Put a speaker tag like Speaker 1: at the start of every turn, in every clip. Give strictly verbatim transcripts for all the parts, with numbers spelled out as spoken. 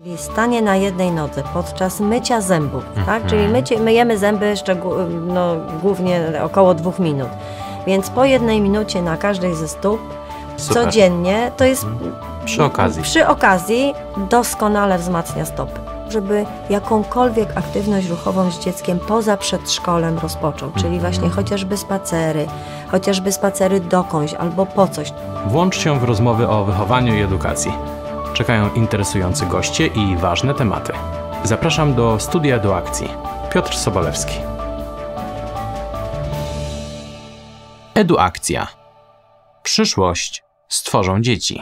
Speaker 1: Stanie na jednej nodze podczas mycia zębów, tak? Czyli mycie, myjemy zęby no, głównie około dwóch minut. Więc po jednej minucie na każdej ze stóp Super. codziennie to jest
Speaker 2: przy okazji.
Speaker 1: przy okazji doskonale wzmacnia stopy. Żeby jakąkolwiek aktywność ruchową z dzieckiem poza przedszkolem rozpoczął, czyli właśnie chociażby spacery, chociażby spacery dokądś albo po coś.
Speaker 2: Włącz się w rozmowy o wychowaniu i edukacji. Czekają interesujący goście i ważne tematy. Zapraszam do studia do akcji. Piotr Sobolewski. Eduakcja. Przyszłość stworzą dzieci.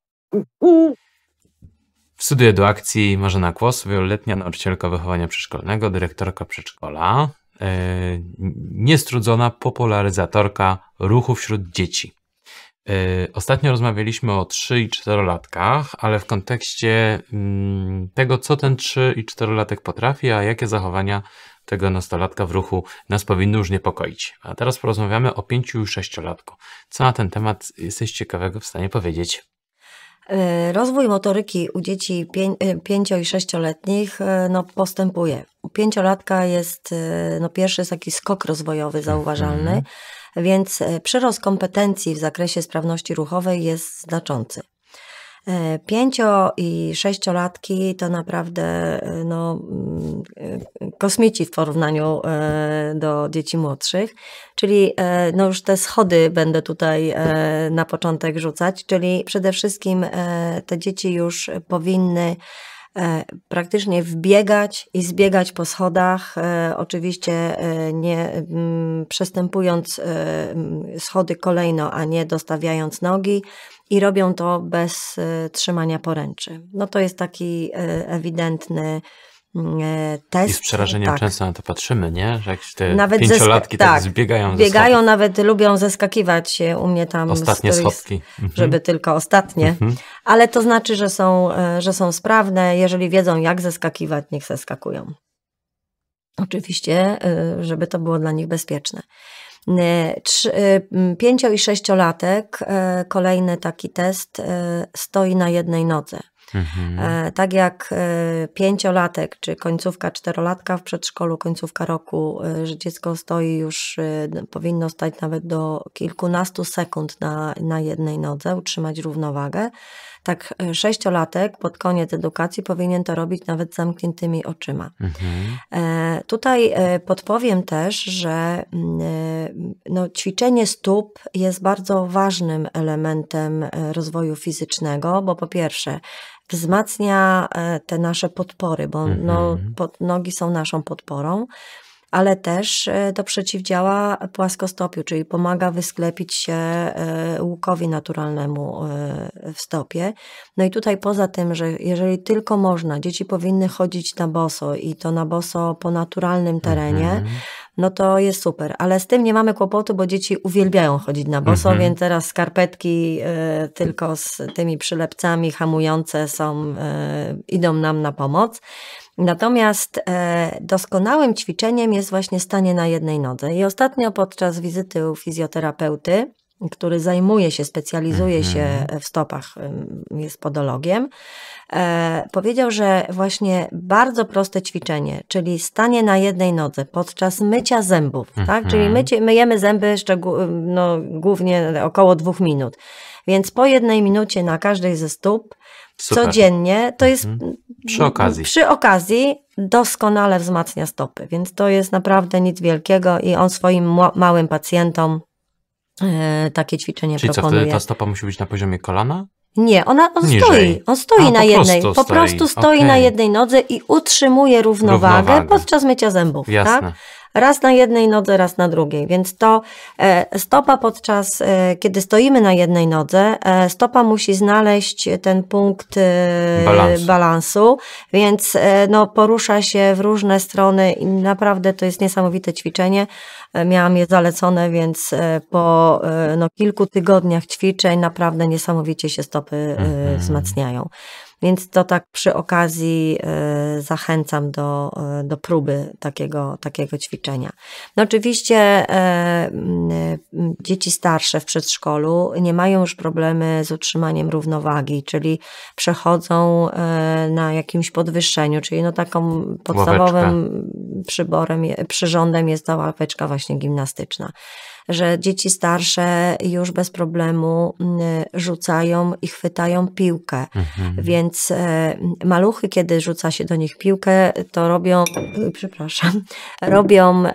Speaker 2: W studiu Eduakcji Marzena Kłos, wieloletnia nauczycielka wychowania przedszkolnego, dyrektorka przedszkola, yy, niestrudzona popularyzatorka ruchu wśród dzieci. Yy, ostatnio rozmawialiśmy o trzy i czterolatkach, ale w kontekście yy, tego, co ten trzy i czterolatek potrafi, a jakie zachowania tego nastolatka w ruchu nas powinny już niepokoić. A teraz porozmawiamy o pięciu i sześciolatku. Co na ten temat jesteś ciekawego w stanie powiedzieć?
Speaker 1: Rozwój motoryki u dzieci pięcio- i sześcioletnich no, postępuje. U pięciolatka jest no, pierwszy taki skok rozwojowy zauważalny, mm. więc przyrost kompetencji w zakresie sprawności ruchowej jest znaczący. Pięcio- i sześciolatki to naprawdę no, kosmici w porównaniu do dzieci młodszych, czyli no już te schody będę tutaj na początek rzucać, czyli przede wszystkim te dzieci już powinny praktycznie wbiegać i zbiegać po schodach, oczywiście nie przestępując schody kolejno, a nie dostawiając nogi i robią to bez trzymania poręczy. No to jest taki ewidentny test.
Speaker 2: I z przerażeniem
Speaker 1: tak.
Speaker 2: często na to patrzymy, nie? Że jakieś te
Speaker 1: nawet
Speaker 2: pięciolatki tak, tak zbiegają ze
Speaker 1: Biegają,
Speaker 2: schodów.
Speaker 1: nawet lubią zeskakiwać u mnie tam.
Speaker 2: Ostatnie
Speaker 1: stories,
Speaker 2: schodki.
Speaker 1: Żeby
Speaker 2: mhm.
Speaker 1: tylko ostatnie.
Speaker 2: Mhm.
Speaker 1: Ale to znaczy, że są, że są sprawne. Jeżeli wiedzą, jak zeskakiwać, niech zeskakują. Oczywiście, żeby to było dla nich bezpieczne. Pięcio- i sześciolatek, kolejny taki test, stoi na jednej nodze. Mhm. Tak jak pięciolatek, czy końcówka czterolatka w przedszkolu, końcówka roku, że dziecko stoi już, powinno stać nawet do kilkunastu sekund na, na jednej nodze, utrzymać równowagę. Tak sześciolatek pod koniec edukacji powinien to robić nawet z zamkniętymi oczyma. Mhm. Tutaj podpowiem też, że no, ćwiczenie stóp jest bardzo ważnym elementem rozwoju fizycznego, bo po pierwsze wzmacnia te nasze podpory, bo mhm. no, pod, nogi są naszą podporą, ale też to przeciwdziała płaskostopiu, czyli pomaga wysklepić się łukowi naturalnemu w stopie. No i tutaj poza tym, że jeżeli tylko można, dzieci powinny chodzić na boso i to na boso po naturalnym terenie, mm-hmm. no to jest super. Ale z tym nie mamy kłopotu, bo dzieci uwielbiają chodzić na boso, mm-hmm. więc teraz skarpetki y, tylko z tymi przylepcami hamujące są, y, idą nam na pomoc. Natomiast e, doskonałym ćwiczeniem jest właśnie stanie na jednej nodze. I ostatnio podczas wizyty u fizjoterapeuty, który zajmuje się, specjalizuje mm-hmm. się w stopach, jest podologiem, e, powiedział, że właśnie bardzo proste ćwiczenie, czyli stanie na jednej nodze podczas mycia zębów, mm-hmm. tak? Czyli mycie, myjemy zęby szczegół, no, głównie około dwóch minut. Więc po jednej minucie na każdej ze stóp Super. codziennie to jest mhm.
Speaker 2: przy okazji.
Speaker 1: przy okazji doskonale wzmacnia stopy, więc to jest naprawdę nic wielkiego i on swoim małym pacjentom e, takie ćwiczenie
Speaker 2: Czyli
Speaker 1: proponuje.
Speaker 2: Czyli co, wtedy ta stopa musi być na poziomie kolana?
Speaker 1: Nie, ona, on
Speaker 2: Niżej.
Speaker 1: stoi, on stoi
Speaker 2: A,
Speaker 1: na
Speaker 2: po
Speaker 1: jednej,
Speaker 2: prostu
Speaker 1: po
Speaker 2: stoi.
Speaker 1: prostu stoi
Speaker 2: okay.
Speaker 1: na jednej nodze i utrzymuje równowagę, równowagę. podczas mycia zębów.
Speaker 2: Jasne.
Speaker 1: Tak? Raz na jednej nodze, raz na drugiej, więc to e, stopa podczas, e, kiedy stoimy na jednej nodze, e, stopa musi znaleźć ten punkt e, balansu. balansu, więc e, no, porusza się w różne strony i naprawdę to jest niesamowite ćwiczenie. E, miałam je zalecone, więc e, po e, no, kilku tygodniach ćwiczeń naprawdę niesamowicie się stopy e, mhm. wzmacniają. Więc to tak przy okazji y, zachęcam do, y, do próby takiego, takiego ćwiczenia. No oczywiście y, y, dzieci starsze w przedszkolu nie mają już problemy z utrzymaniem równowagi, czyli przechodzą y, na jakimś podwyższeniu, czyli no taką podstawowym ławeczka. przyborem, przyrządem jest ta ławeczka właśnie gimnastyczna. Że dzieci starsze już bez problemu rzucają i chwytają piłkę. Mhm. Więc maluchy, kiedy rzuca się do nich piłkę, to robią, przepraszam, robią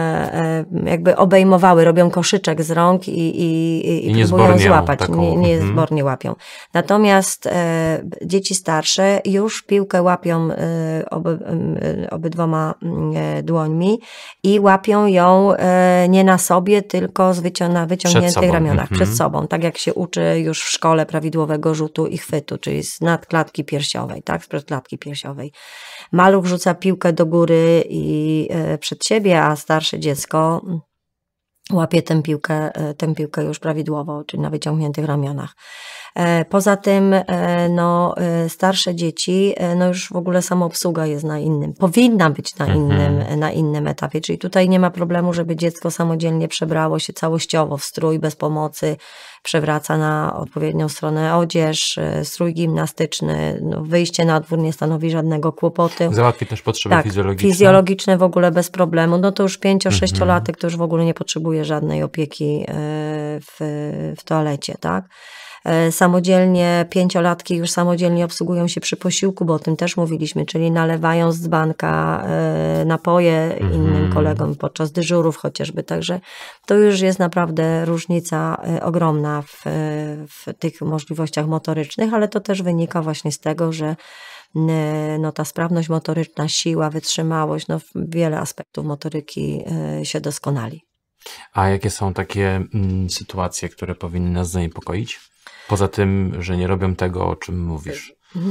Speaker 1: jakby obejmowały, robią koszyczek z rąk i, i, i, I próbują złapać. Taką... Nie, nie mhm. zbornie łapią. Natomiast dzieci starsze już piłkę łapią oby, obydwoma dłońmi i łapią ją nie na sobie, tylko z wycią na wyciągniętych ramionach, mm-hmm. przed sobą, tak jak się uczy już w szkole prawidłowego rzutu i chwytu, czyli z nadklatki piersiowej, tak, z przedklatki piersiowej. Maluch rzuca piłkę do góry i y, przed siebie, a starsze dziecko łapie tę piłkę, tę piłkę już prawidłowo, czyli na wyciągniętych ramionach. Poza tym no, starsze dzieci, no już w ogóle samoobsługa jest na innym, powinna być na innym, mhm. na innym etapie, czyli tutaj nie ma problemu, żeby dziecko samodzielnie przebrało się całościowo w strój bez pomocy, przewraca na odpowiednią stronę odzież, strój gimnastyczny, no, wyjście na dwór nie stanowi żadnego kłopotu.
Speaker 2: Załatwi też potrzeby
Speaker 1: tak,
Speaker 2: fizjologiczne.
Speaker 1: fizjologiczne w ogóle bez problemu, no to już pięcio-sześciolatek mhm. to już w ogóle nie potrzebuje żadnej opieki w, w toalecie, tak? Samodzielnie, pięciolatki już samodzielnie obsługują się przy posiłku, bo o tym też mówiliśmy, czyli nalewają z dzbanka napoje mm-hmm. innym kolegom podczas dyżurów chociażby, także to już jest naprawdę różnica ogromna w, w tych możliwościach motorycznych, ale to też wynika właśnie z tego, że no, ta sprawność motoryczna, siła, wytrzymałość, no, wiele aspektów motoryki się doskonali.
Speaker 2: A jakie są takie mm, sytuacje, które powinny nas zaniepokoić? Poza tym, że nie robią tego, o czym mówisz.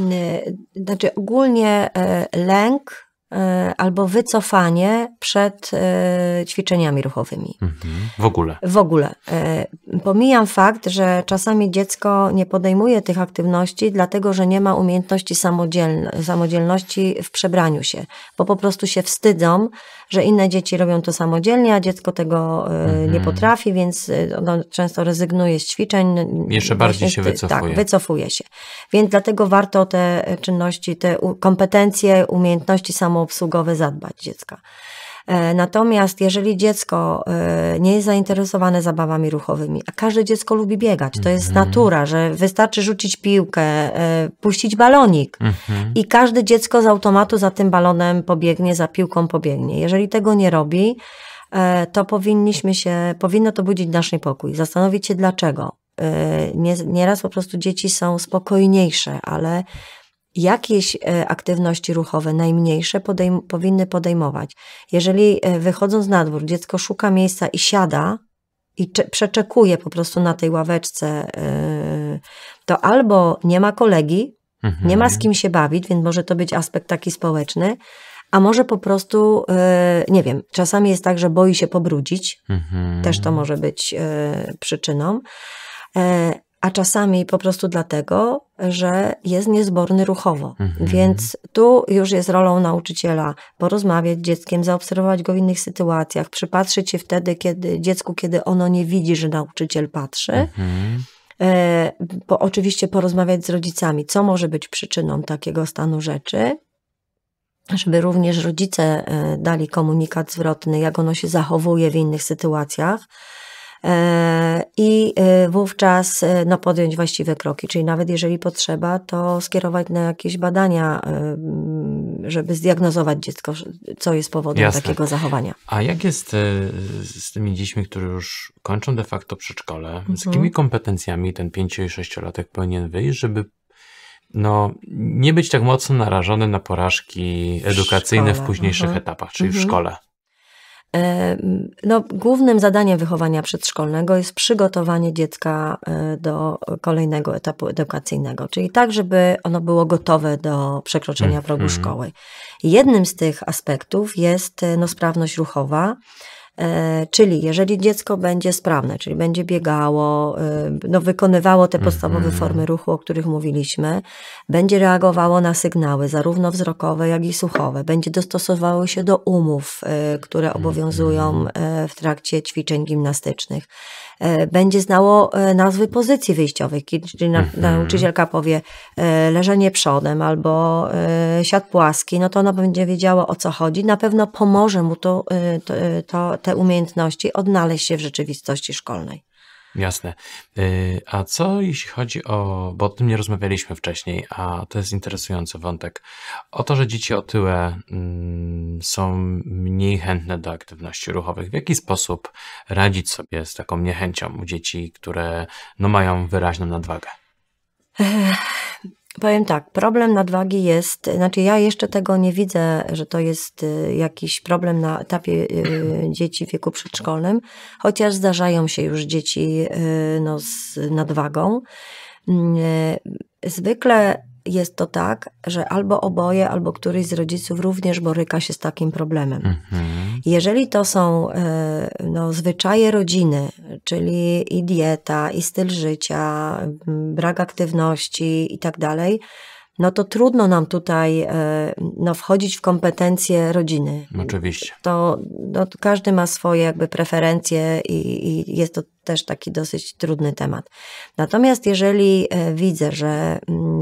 Speaker 1: Znaczy ogólnie lęk albo wycofanie przed ćwiczeniami ruchowymi.
Speaker 2: Mhm. W ogóle.
Speaker 1: W ogóle. Pomijam fakt, że czasami dziecko nie podejmuje tych aktywności, dlatego że nie ma umiejętności samodzieln- samodzielności w przebraniu się, bo po prostu się wstydzą, że inne dzieci robią to samodzielnie, a dziecko tego mhm. nie potrafi, więc ono często rezygnuje z ćwiczeń.
Speaker 2: Jeszcze bardziej się wycofuje.
Speaker 1: Tak, wycofuje się. Więc dlatego warto te czynności, te kompetencje, umiejętności samoobsługowe zadbać dziecka. Natomiast jeżeli dziecko nie jest zainteresowane zabawami ruchowymi, a każde dziecko lubi biegać, to jest mm-hmm. natura, że wystarczy rzucić piłkę, puścić balonik mm-hmm. i każde dziecko z automatu za tym balonem pobiegnie, za piłką pobiegnie. Jeżeli tego nie robi, to powinniśmy się, powinno to budzić nasz niepokój, zastanowić się dlaczego. Nieraz po prostu dzieci są spokojniejsze, ale jakieś aktywności ruchowe, najmniejsze, podejm- powinny podejmować. Jeżeli wychodząc na dwór, dziecko szuka miejsca i siada i cze- przeczekuje po prostu na tej ławeczce, yy, to albo nie ma kolegi, mhm. nie ma z kim się bawić, więc może to być aspekt taki społeczny, a może po prostu, yy, nie wiem, czasami jest tak, że boi się pobrudzić, mhm. też to może być yy, przyczyną. Yy, a czasami po prostu dlatego, że jest niezborny ruchowo. Mhm. Więc tu już jest rolą nauczyciela porozmawiać z dzieckiem, zaobserwować go w innych sytuacjach, przypatrzyć się wtedy, kiedy dziecku, kiedy ono nie widzi, że nauczyciel patrzy. Mhm. E, po, oczywiście porozmawiać z rodzicami, co może być przyczyną takiego stanu rzeczy, żeby również rodzice dali komunikat zwrotny, jak ono się zachowuje w innych sytuacjach. I wówczas no, podjąć właściwe kroki, czyli nawet jeżeli potrzeba, to skierować na jakieś badania, żeby zdiagnozować dziecko, co jest powodem Jasne. takiego zachowania.
Speaker 2: A jak jest z tymi dziećmi, które już kończą de facto przedszkole, mhm. z jakimi kompetencjami ten pięcio- i sześciolatek powinien wyjść, żeby no, nie być tak mocno narażony na porażki edukacyjne w, w późniejszych mhm. etapach, czyli mhm. w szkole?
Speaker 1: No, głównym zadaniem wychowania przedszkolnego jest przygotowanie dziecka do kolejnego etapu edukacyjnego, czyli tak, żeby ono było gotowe do przekroczenia progu mm-hmm. szkoły. Jednym z tych aspektów jest no, sprawność ruchowa, Czyli jeżeli dziecko będzie sprawne, czyli będzie biegało, no wykonywało te podstawowe mm-hmm. formy ruchu, o których mówiliśmy, będzie reagowało na sygnały, zarówno wzrokowe, jak i słuchowe, będzie dostosowało się do umów, które obowiązują w trakcie ćwiczeń gimnastycznych, będzie znało nazwy pozycji wyjściowych, czyli mm-hmm. nauczycielka powie leżenie przodem albo siad płaski, no to ona będzie wiedziała, o co chodzi. Na pewno pomoże mu to, to, to te umiejętności odnaleźć się w rzeczywistości szkolnej.
Speaker 2: Jasne. A co jeśli chodzi o, bo o tym nie rozmawialiśmy wcześniej, a to jest interesujący wątek, o to, że dzieci otyłe mm, są mniej chętne do aktywności ruchowych. W jaki sposób radzić sobie z taką niechęcią u dzieci, które no, mają wyraźną nadwagę?
Speaker 1: Ech. Powiem tak, problem nadwagi jest, znaczy ja jeszcze tego nie widzę, że to jest jakiś problem na etapie dzieci w wieku przedszkolnym, chociaż zdarzają się już dzieci no, z nadwagą. Zwykle jest to tak, że albo oboje, albo któryś z rodziców również boryka się z takim problemem. Mhm. Jeżeli to są no, zwyczaje rodziny, czyli i dieta, i styl życia, brak aktywności i tak dalej, no to trudno nam tutaj no, wchodzić w kompetencje rodziny.
Speaker 2: Oczywiście.
Speaker 1: To, no, to każdy ma swoje jakby preferencje i, i jest to też taki dosyć trudny temat. Natomiast jeżeli widzę, że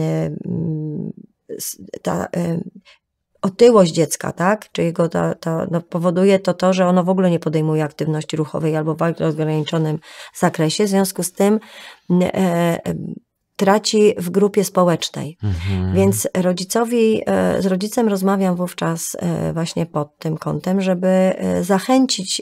Speaker 1: ta otyłość dziecka, tak, czy jego ta, ta, no, powoduje to to, że ono w ogóle nie podejmuje aktywności ruchowej albo w bardzo ograniczonym zakresie, w związku z tym e, traci w grupie społecznej. Mhm. Więc rodzicowi, z rodzicem rozmawiam wówczas właśnie pod tym kątem, żeby zachęcić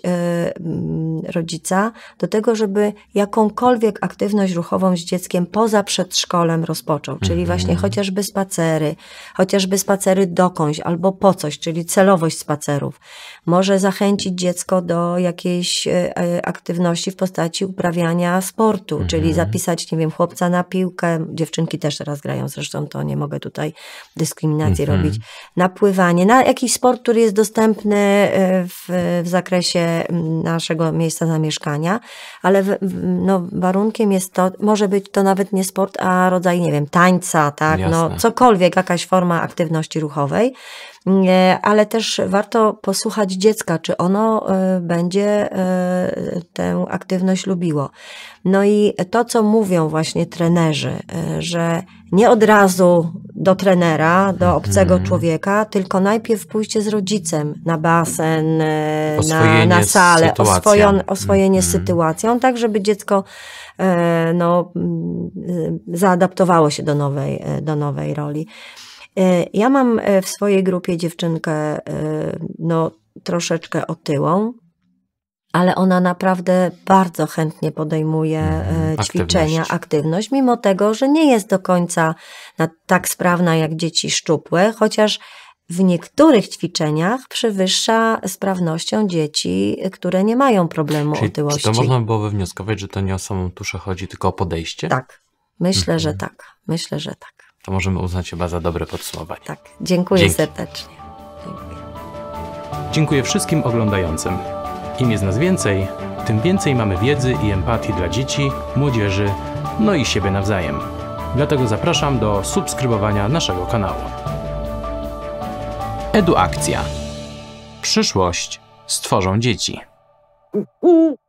Speaker 1: rodzica do tego, żeby jakąkolwiek aktywność ruchową z dzieckiem poza przedszkolem rozpoczął. Czyli mhm. właśnie chociażby spacery, chociażby spacery dokądś albo po coś, czyli celowość spacerów. Może zachęcić dziecko do jakiejś aktywności w postaci uprawiania sportu, mhm. czyli zapisać, nie wiem, chłopca na piłkę, dziewczynki też teraz grają, zresztą to nie mogę tutaj dyskryminacji mm-hmm. robić, na pływanie, na jakiś sport, który jest dostępny w, w zakresie naszego miejsca zamieszkania, ale w, no, warunkiem jest to, może być to nawet nie sport, a rodzaj, nie wiem, tańca, tak, no cokolwiek, jakaś forma aktywności ruchowej. Ale też warto posłuchać dziecka, czy ono będzie tę aktywność lubiło. No i to, co mówią właśnie trenerzy, że nie od razu do trenera, do obcego hmm. człowieka, tylko najpierw pójście z rodzicem na basen, na, na salę, oswojon, oswojenie hmm. sytuacją, tak żeby dziecko no, zaadaptowało się do nowej, do nowej roli. Ja mam w swojej grupie dziewczynkę no, troszeczkę otyłą, ale ona naprawdę bardzo chętnie podejmuje aktywność. ćwiczenia, aktywność, mimo tego, że nie jest do końca tak sprawna jak dzieci szczupłe, chociaż w niektórych ćwiczeniach przewyższa sprawnością dzieci, które nie mają problemu
Speaker 2: Czyli
Speaker 1: otyłości.
Speaker 2: Czy to można było wywnioskować, że to nie o samą tuszę chodzi, tylko o podejście?
Speaker 1: Tak, myślę, mhm. że tak. Myślę, że tak.
Speaker 2: To możemy uznać chyba za dobre podsumowanie.
Speaker 1: Tak, dziękuję
Speaker 2: Dzięki.
Speaker 1: serdecznie. Dziękuję.
Speaker 3: Dziękuję wszystkim oglądającym. Im jest nas więcej, tym więcej mamy wiedzy i empatii dla dzieci, młodzieży, no i siebie nawzajem. Dlatego zapraszam do subskrybowania naszego kanału. Eduakcja. Przyszłość stworzą dzieci.